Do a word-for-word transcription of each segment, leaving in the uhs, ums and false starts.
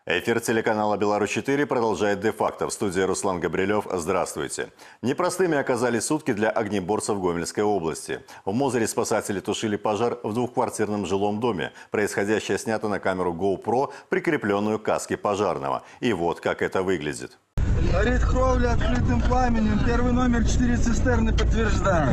Эфир телеканала «Беларусь четыре» продолжает де-факто. В студии Руслан Габрилев. Здравствуйте. Непростыми оказались сутки для огнеборцев Гомельской области. В Мозыре спасатели тушили пожар в двухквартирном жилом доме. Происходящее снято на камеру GoPro, прикрепленную к каске пожарного. И вот как это выглядит. Горит кровля открытым пламенем. Первый номер, четыре цистерны, подтверждаю.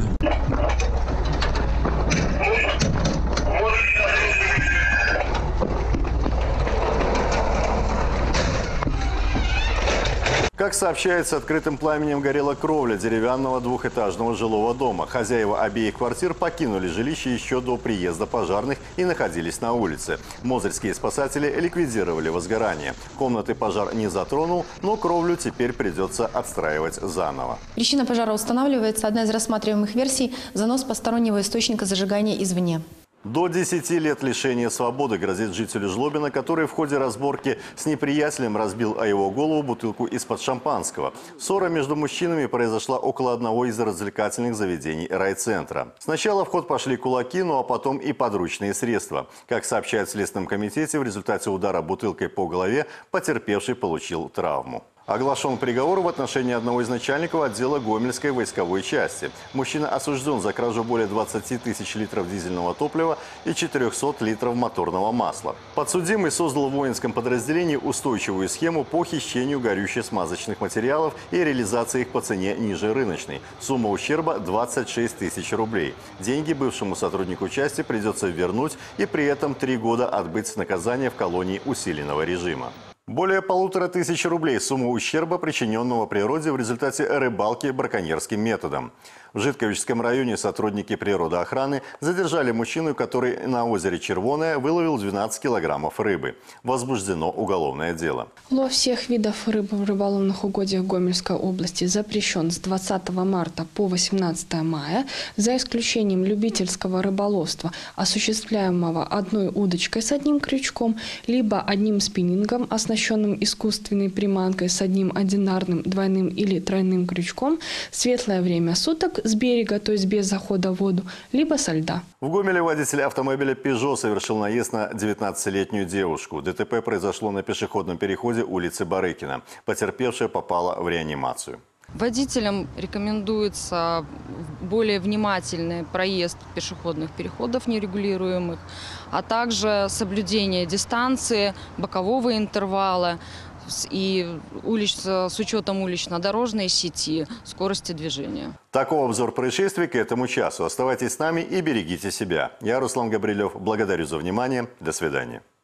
Как сообщается, открытым пламенем горела кровля деревянного двухэтажного жилого дома. Хозяева обеих квартир покинули жилище еще до приезда пожарных и находились на улице. Мозырские спасатели ликвидировали возгорание. Комнаты пожар не затронул, но кровлю теперь придется отстраивать заново. Причина пожара устанавливается. Одна из рассматриваемых версий – занос постороннего источника зажигания извне. До десяти лет лишения свободы грозит жителю Жлобина, который в ходе разборки с неприятелем разбил о его голову бутылку из-под шампанского. Ссора между мужчинами произошла около одного из развлекательных заведений райцентра. Сначала в ход пошли кулаки, ну а потом и подручные средства. Как сообщают в Следственном комитете, в результате удара бутылкой по голове потерпевший получил травму. Оглашен приговор в отношении одного из начальников отдела Гомельской войсковой части. Мужчина осужден за кражу более двадцати тысяч литров дизельного топлива и четырёхсот литров моторного масла. Подсудимый создал в воинском подразделении устойчивую схему по хищению горюще-смазочных материалов и реализации их по цене ниже рыночной. Сумма ущерба – двадцать шесть тысяч рублей. Деньги бывшему сотруднику части придется вернуть и при этом три года отбыть наказание в колонии усиленного режима. Более полутора тысяч рублей – сумма ущерба, причиненного природе в результате рыбалки браконьерским методом. В Житковичском районе сотрудники природоохраны задержали мужчину, который на озере Червоное выловил двенадцать килограммов рыбы. Возбуждено уголовное дело. Лов всех видов рыб в рыболовных угодьях Гомельской области запрещен с двадцатого марта по восемнадцатое мая, за исключением любительского рыболовства, осуществляемого одной удочкой с одним крючком, либо одним спиннингом, оснащенным искусственной приманкой с одним одинарным, двойным или тройным крючком, в светлое время суток с берега, то есть без захода в воду, либо со льда. В Гомеле водитель автомобиля «Пежо» совершил наезд на девятнадцатилетнюю девушку. ДТП произошло на пешеходном переходе улицы Барыкина. Потерпевшая попала в реанимацию. Водителям рекомендуется более внимательный проезд пешеходных переходов нерегулируемых, а также соблюдение дистанции, бокового интервала и улиц, с учетом улично-дорожной сети, скорости движения. Такой обзор происшествий к этому часу. Оставайтесь с нами и берегите себя. Я, Руслан Габрилев, благодарю за внимание. До свидания.